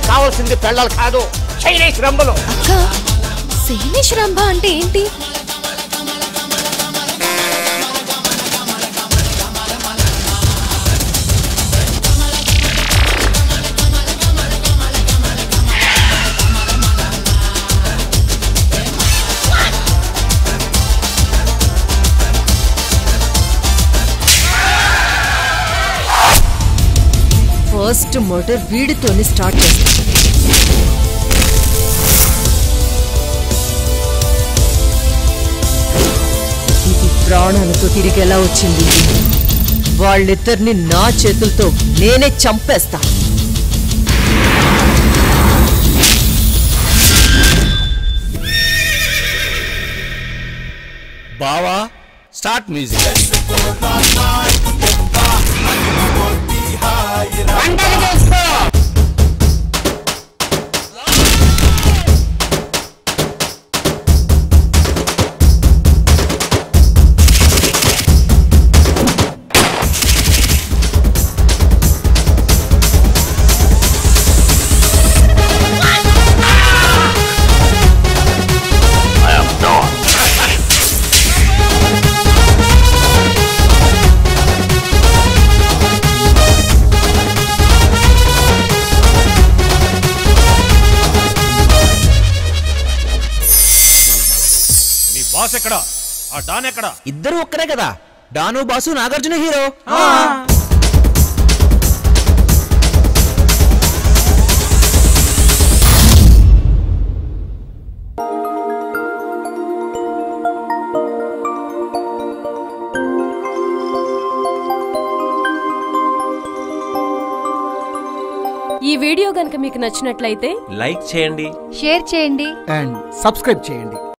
నీకు కావాల్సింది పెళ్ళాలి కాదు, చైనీస్ రంబలు. అక్క, చైనీస్ రంబ అంటే ఏంటి? ఫస్ట్ మర్డర్ వీడితోనే స్టార్ట్ చేస్తాం. ఇది ప్రాణాలతో తిరిగి ఎలా వచ్చింది? వాళ్ళిద్దరిని నా చేతులతో నేనే చంపేస్తా. బావా, స్టార్ట్ మ్యూజిక్. బాస్ ఎక్కడా? ఆ డాన్ ఎక్కడా? ఇద్దరు ఒక్కడే కదా, డాను బాసు నాగార్జున హీరో. ఈ వీడియో గనుక మీకు నచ్చినట్లయితే లైక్ చేయండి, షేర్ చేయండి అండ్ సబ్స్క్రైబ్ చేయండి.